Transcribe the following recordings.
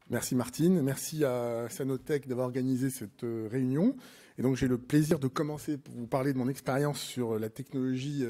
Merci Martine, merci à Sanotech d'avoir organisé cette réunion. Et donc j'ai le plaisir de commencer pour vous parler de mon expérience sur la technologie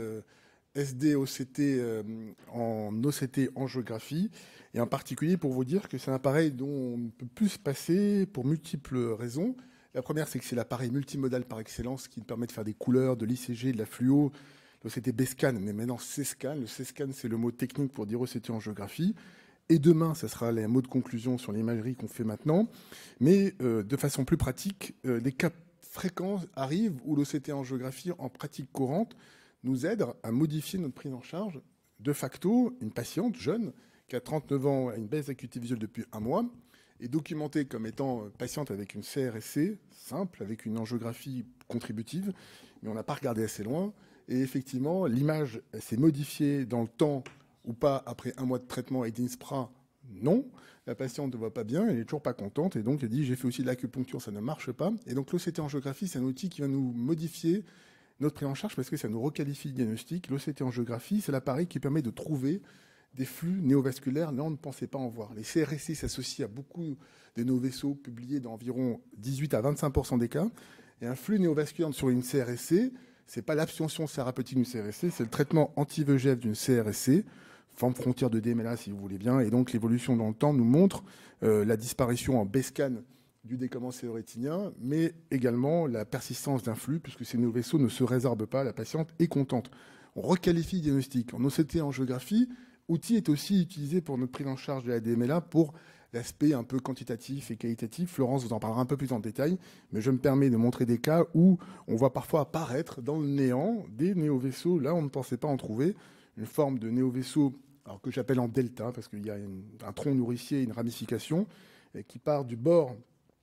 SD-OCT en OCT en géographie, et en particulier pour vous dire que c'est un appareil dont on ne peut plus se passer pour multiples raisons. La première, c'est que c'est l'appareil multimodal par excellence qui permet de faire des couleurs, de l'ICG, de la fluo. L'OCT B-scan, mais maintenant C-scan. Le C-scan, c'est le mot technique pour dire OCT en géographie. Et demain, ça sera les mots de conclusion sur l'imagerie qu'on fait maintenant. Mais de façon plus pratique, des cas fréquents arrivent où l'OCT en géographie, en pratique courante, nous aide à modifier notre prise en charge. De facto, une patiente jeune qui a 39 ans, a une baisse d'acuité visuelle depuis un mois, est documentée comme étant patiente avec une CRSC simple, avec une angiographie contributive, mais on n'a pas regardé assez loin. Et effectivement, l'image s'est modifiée dans le temps ou pas après un mois de traitement avec d'INSPRA. Non, la patiente ne va pas bien, elle est toujours pas contente, et donc elle dit j'ai fait aussi de l'acupuncture, ça ne marche pas. Et donc l'OCT angiographie, c'est un outil qui va nous modifier notre prise en charge parce que ça nous requalifie le diagnostic. L'OCT angiographie, c'est l'appareil qui permet de trouver des flux néovasculaires, là on ne pensait pas en voir. Les CRSC s'associent à beaucoup des néovaisseaux publiés dans environ 18 à 25% des cas. Et un flux néovasculaire sur une CRSC, c'est pas l'abstention thérapeutique d'une CRSC, c'est le traitement anti-VEGF d'une CRSC, forme frontière de DMLA si vous voulez bien. Et donc l'évolution dans le temps nous montre la disparition en B-scan du décommement cérétinien, mais également la persistance d'un flux, puisque ces néovaisseaux ne se résorbent pas, la patiente est contente. On requalifie le diagnostic. En OCT angiographie, outil est aussi utilisé pour notre prise en charge de la DMLA pour l'aspect un peu quantitatif et qualitatif. Florence vous en parlera un peu plus en détail, mais je me permets de montrer des cas où on voit parfois apparaître dans le néant des néovaisseaux. Là, on ne pensait pas en trouver. Une forme de néovaisseau, alors que j'appelle en delta, parce qu'il y a un tronc nourricier, une ramification, qui part du bord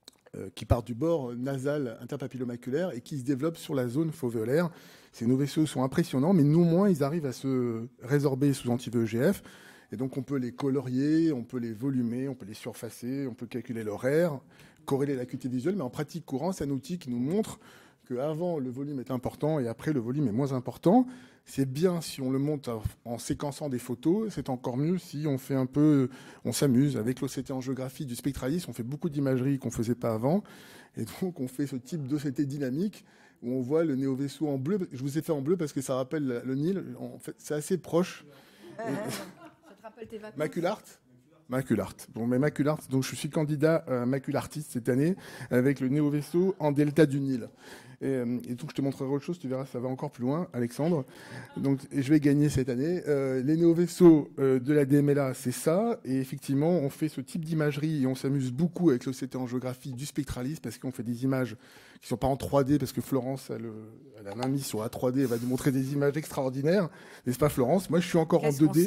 nasal interpapillomaculaire et qui se développe sur la zone fovéolaire. Ces néovaisseaux sont impressionnants, mais néanmoins, ils arrivent à se résorber sous anti-VEGF. Et donc, on peut les colorier, on peut les volumer, on peut les surfacer, on peut calculer l'horaire, corréler l'acuité visuelle. Mais en pratique courante, c'est un outil qui nous montre qu'avant, le volume est important et après, le volume est moins important. C'est bien si on le monte en séquençant des photos. C'est encore mieux si on fait on s'amuse. Avec l'OCT angiographie du Spectralis, on fait beaucoup d'imagerie qu'on ne faisait pas avant. Et donc, on fait ce type d'OCT dynamique où on voit le néovaisseau en bleu. Je vous ai fait en bleu parce que ça rappelle le Nil. En fait, c'est assez proche. Ça te rappelle tes vacances? Maculart. Maculart. Bon, mais Maculart, donc je suis candidat maculartiste cette année avec le néovaisseau en delta du Nil. Et donc je te montrerai autre chose, tu verras, ça va encore plus loin, Alexandre. Donc et je vais gagner cette année. Les néovaisseaux de la DMLA, c'est ça. Et effectivement, on fait ce type d'imagerie et on s'amuse beaucoup avec l'OCT angiographie du Spectralis parce qu'on fait des images qui sont pas en 3D parce que Florence, elle a main mise sur la 3D, elle va nous montrer des images extraordinaires, n'est-ce pas Florence? Moi, je suis encore en 2D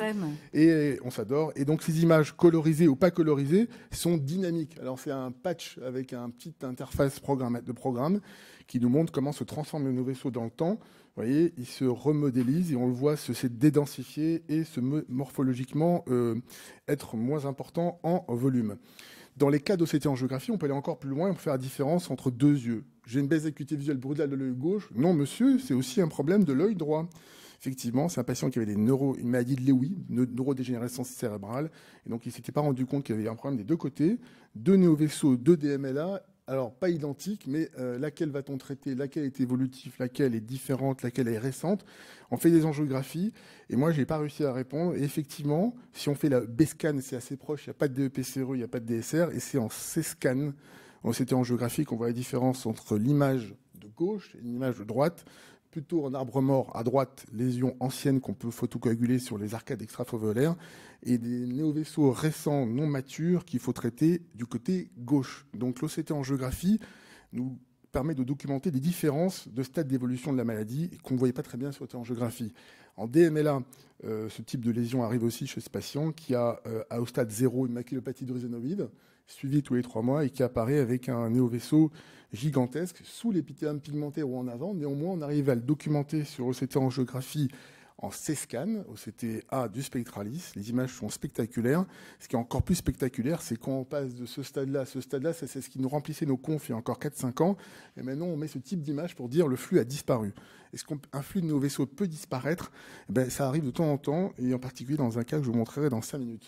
et on s'adore. Et donc ces images colorisées ou pas colorisées sont dynamiques. Alors c'est un patch avec un petit interface de programme qui nous montre comment se transforment nos vaisseaux dans le temps. Vous voyez, ils se remodélisent et on le voit se dédensifier et morphologiquement être moins important en volume. Dans les cas d'OCT angiographie, on peut aller encore plus loin et on peut faire la différence entre deux yeux. J'ai une baisse d'acuité visuelle brutale de l'œil gauche. Non, monsieur, c'est aussi un problème de l'œil droit. Effectivement, c'est un patient qui avait une maladie de Lewy, une neurodégénérescence cérébrale. Et donc, il ne s'était pas rendu compte qu'il y avait un problème des deux côtés. Deux néovaisseaux, deux DMLA. Alors, pas identiques, mais laquelle va-t-on traiter? Laquelle est évolutive? Laquelle est différente? Laquelle est récente? On fait des angiographies. Et moi, je n'ai pas réussi à répondre. Et effectivement, si on fait la B-scan, c'est assez proche. Il n'y a pas de DEP-CRE, il n'y a pas de DSR. Et c'est en C-scan, c'était angiographique, qu'on voit la différence entre l'image de gauche et l'image de droite. Plutôt en arbre mort, à droite, lésions anciennes qu'on peut photocoaguler sur les arcades extrafovéolaires et des néovaisseaux récents non matures qu'il faut traiter du côté gauche. Donc l'OCT angiographie nous permet de documenter des différences de stade d'évolution de la maladie qu'on ne voyait pas très bien sur l'OCT angiographie. En DMLA, ce type de lésion arrive aussi chez ce patient qui a au stade 0 une maculopathie drusinoïde, suivi tous les 3 mois et qui apparaît avec un néovaisseau gigantesque sous l'épithélium pigmentaire ou en avant. Néanmoins, on arrive à le documenter sur OCT angiographie en C-scan, OCT-A du Spectralis. Les images sont spectaculaires. Ce qui est encore plus spectaculaire, c'est quand on passe de ce stade-là à ce stade-là, c'est ce qui nous remplissait nos confs il y a encore 4-5 ans. Et maintenant, on met ce type d'image pour dire le flux a disparu. Est-ce qu'un flux de nos vaisseaux peut disparaître? Ça arrive de temps en temps, et en particulier dans un cas que je vous montrerai dans 5 minutes.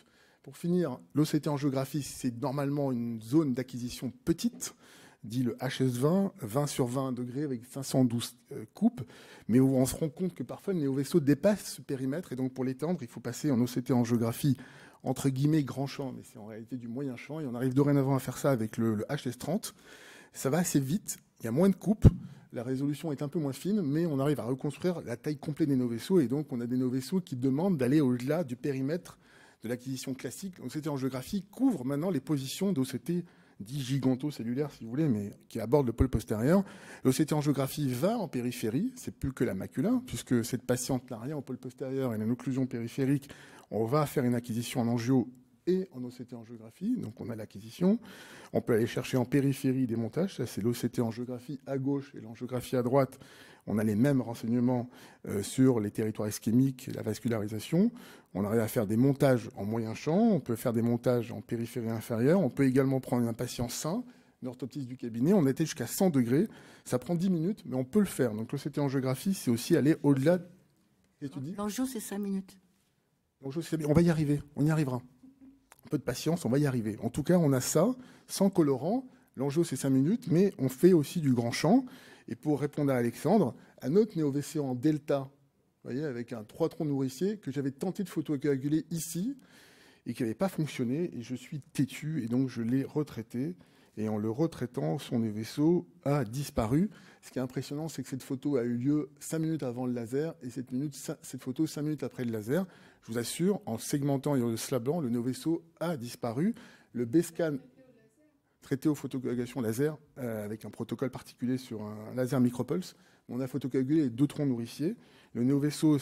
Pour finir, l'OCT en géographie, c'est normalement une zone d'acquisition petite, dit le HS20, 20 sur 20 degrés avec 512 coupes, mais où on se rend compte que parfois le néovaisseau dépasse ce périmètre, et donc pour l'étendre, il faut passer en OCT en géographie, entre guillemets, grand champ, mais c'est en réalité du moyen champ, et on arrive dorénavant à faire ça avec le HS30. Ça va assez vite, il y a moins de coupes, la résolution est un peu moins fine, mais on arrive à reconstruire la taille complète des néovaisseaux, et donc on a des néovaisseaux qui demandent d'aller au-delà du périmètre de l'acquisition classique. OCT en géographie couvre maintenant les positions d'OCT dit gigantocellulaire, si vous voulez, mais qui aborde le pôle postérieur. L'OCT en géographie va en périphérie, c'est plus que la macula, puisque cette patiente n'a rien au pôle postérieur et une occlusion périphérique. On va faire une acquisition en angio et en OCT en géographie, donc on a l'acquisition. On peut aller chercher en périphérie des montages, ça c'est l'OCT en géographie à gauche et l'angiographie à droite. On a les mêmes renseignements sur les territoires ischémiques et la vascularisation. On arrive à faire des montages en moyen champ, on peut faire des montages en périphérie inférieure, on peut également prendre un patient sain, une orthoptiste du cabinet, on était jusqu'à 100 degrés, ça prend 10 minutes, mais on peut le faire. Donc l'OCT en géographie, c'est aussi aller au-delà. L'angio, c'est 5 minutes. On va y arriver, on y arrivera. Un peu de patience, on va y arriver. En tout cas, on a ça, sans colorant. L'angio, c'est 5 minutes, mais on fait aussi du grand champ. Et pour répondre à Alexandre, un autre néo-VC en delta, vous voyez, avec un 3 troncs nourriciers, que j'avais tenté de photocoaguler ici, et qui n'avait pas fonctionné, et je suis têtu, et donc je l'ai retraité. Et en le retraitant, son néo-vaisseau a disparu. Ce qui est impressionnant, c'est que cette photo a eu lieu 5 minutes avant le laser, et cette photo 5 minutes après le laser. Je vous assure, en segmentant et en le slabant, le néo-vaisseau a disparu. Le B-scan traité aux photocoagulations laser avec un protocole particulier sur un laser micropulse. On a photocoagulé les 2 troncs nourriciers. Le néo-vaisseau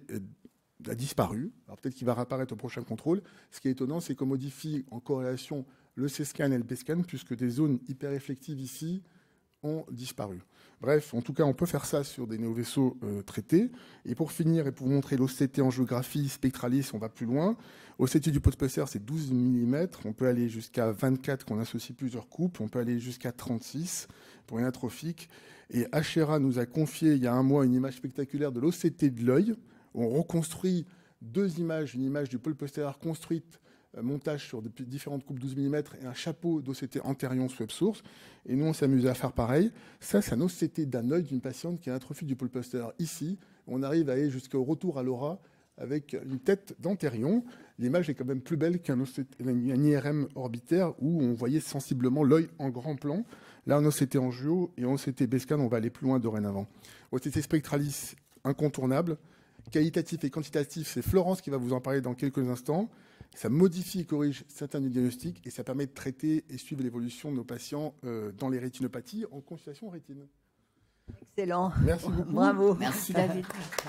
a disparu. Alors peut-être qu'il va réapparaître au prochain contrôle. Ce qui est étonnant, c'est qu'on modifie en corrélation le C-scan et le B-scan, puisque des zones hyper-réflectives ici ont disparu. Bref, en tout cas, on peut faire ça sur des néovaisseaux traités. Et pour finir, et pour vous montrer l'OCT en géographie spectralis, on va plus loin. OCT du postérieur, c'est 12 mm. On peut aller jusqu'à 24 qu'on associe plusieurs coupes. On peut aller jusqu'à 36 pour une atrophique. Et Achera nous a confié il y a un mois une image spectaculaire de l'OCT de l'œil. On reconstruit 2 images, une image du pôle postérieur construite, montage sur différentes coupes 12 mm et un chapeau d'OCT antérieur sous websource. Et nous, on s'amuse à faire pareil. Ça, c'est un OCT d'un œil d'une patiente qui a une atrophie du pôle postérieur ici. On arrive à aller jusqu'au retour à l'aura avec une tête d'antérion. L'image est quand même plus belle qu'un IRM orbitaire où on voyait sensiblement l'œil en grand plan. Là, en OCT angio et en OCT B-scan, on va aller plus loin dorénavant. OCT spectralis, incontournable. Qualitatif et quantitatif, c'est Florence qui va vous en parler dans quelques instants. Ça modifie et corrige certains diagnostics et ça permet de traiter et suivre l'évolution de nos patients dans les rétinopathies en consultation rétine. Excellent. Merci beaucoup. Bravo. Merci David.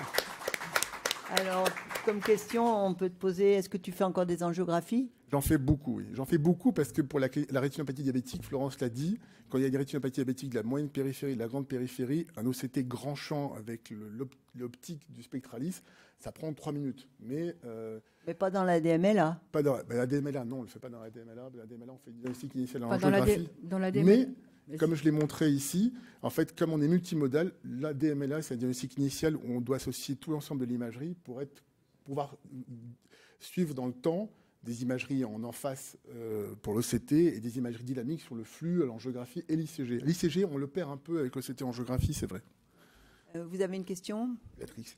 Alors, comme question, on peut te poser, est-ce que tu fais encore des angiographies ? J'en fais beaucoup, oui. J'en fais beaucoup parce que pour la rétinopathie diabétique, Florence l'a dit, quand il y a des rétinopathies diabétiques de la moyenne périphérie, de la grande périphérie, un OCT grand champ avec l'optique du spectralis, ça prend 3 minutes. Mais pas dans la DMLA. Pas dans la DMLA, non, on ne le fait pas dans la DMLA. La DMLA, on fait une diagnostic initial en Pas angiographie. dans la DMLA. Mais comme je l'ai montré ici, en fait, comme on est multimodal, la DMLA, c'est un diagnostic initial où on doit associer tout l'ensemble de l'imagerie pour pouvoir suivre dans le temps des imageries en face pour l'OCT et des imageries dynamiques sur le flux, l'angiographie et l'ICG. L'ICG, on le perd un peu avec l'OCT angiographie, c'est vrai. Vous avez une question ? Béatrice.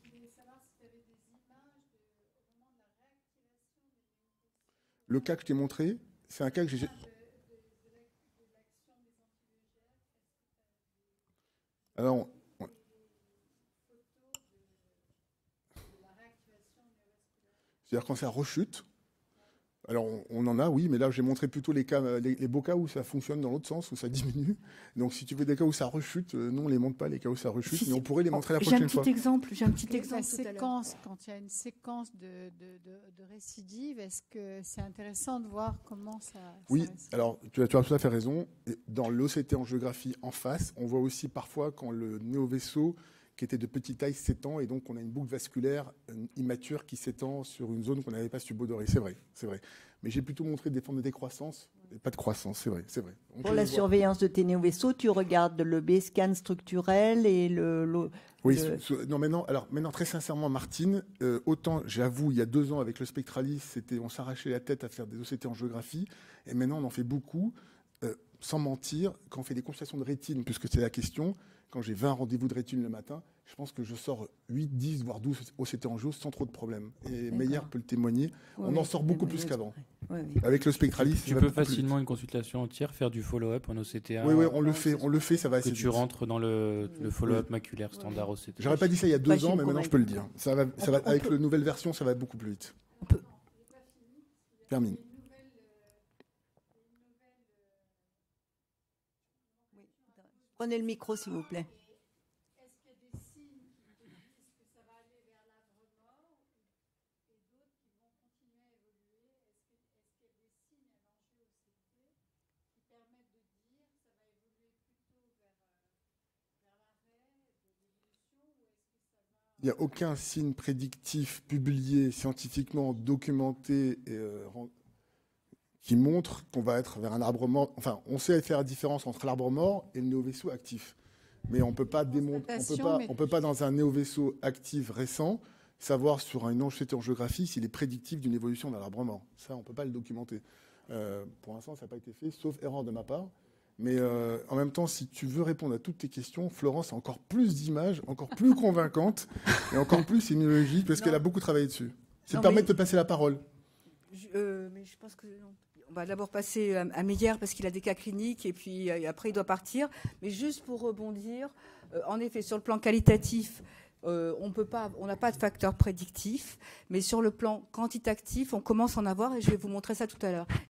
Le cas que je t'ai montré, c'est un cas que j'ai... Alors, c'est-à-dire quand ça rechute, alors on en a, oui, mais là j'ai montré plutôt les beaux cas où ça fonctionne dans l'autre sens, où ça diminue. Donc si tu veux des cas où ça rechute, non, on ne les montre pas, les cas où ça rechute, mais on pourrait les montrer la prochaine fois. J'ai un petit exemple. La séquence, quand il y a une séquence de récidive, est-ce que c'est intéressant de voir comment ça... Oui, alors tu as tout à fait raison. Dans l'OCT angiographie en face, on voit aussi parfois quand le néovaisseau qui était de petite taille s'étend et donc on a une boucle vasculaire immature qui s'étend sur une zone qu'on n'avait pas sur le dos d'oreille. C'est vrai, c'est vrai. Mais j'ai plutôt montré des formes de décroissance Et pas de croissance, c'est vrai. On Pour peut la le voir. surveillance de tes néovaisseaux, tu regardes le B-scan structurel et Oui, non, maintenant, très sincèrement, Martine, autant, j'avoue, il y a 2 ans, avec le Spectralis, on s'arrachait la tête à faire des OCT en géographie, et maintenant, on en fait beaucoup. Sans mentir, quand on fait des consultations de rétine, puisque c'est la question, quand j'ai 20 rendez-vous de rétine le matin, je pense que je sors 8, 10, voire 12 OCT en géo sans trop de problèmes. Et Meyer peut le témoigner. On en sort beaucoup plus qu'avant. Oui. Avec le Spectralis, Tu peux facilement une consultation entière faire du follow-up en OCTA. Oui, on le fait, ça va assez Que tu vite. rentres dans le follow-up maculaire standard OCTA. J'aurais pas dit ça il y a 2 Pas ans, mais maintenant je peux le dire. Avec la nouvelle version, ça va beaucoup plus vite. Termine. Prenez le micro, s'il vous plaît. Est-ce qu'il y a des signes qui te disent que ça va aller vers l'arbre mort et d'autres qui vont continuer à évoluer? Est-ce qu'il y a des signes à l'angio-OCT qui permettent de dire que ça va évoluer plutôt vers l'arrêt de l'évolution ou est-ce que ça va... Il n'y a aucun signe prédictif publié, scientifiquement documenté, qui montre qu'on va être vers un arbre mort. Enfin, on sait faire la différence entre l'arbre mort et le néovaisseau actif. Mais on peut pas dans un néovaisseau actif récent savoir sur une OCT en géographie s'il est prédictif d'une évolution d'un arbre mort. Ça, on peut pas le documenter. Pour l'instant, ça n'a pas été fait, sauf erreur de ma part. Mais en même temps, si tu veux répondre à toutes tes questions, Florence a encore plus d'images, encore plus convaincantes et encore plus sémiologiques, parce qu'elle a beaucoup travaillé dessus. Ça te permet de te passer la parole. Mais je pense que on va d'abord passer à Meyer parce qu'il a des cas cliniques et puis après il doit partir. Mais juste pour rebondir, en effet, sur le plan qualitatif, on n'a pas de facteur prédictif, mais sur le plan quantitatif, on commence à en avoir et je vais vous montrer ça tout à l'heure.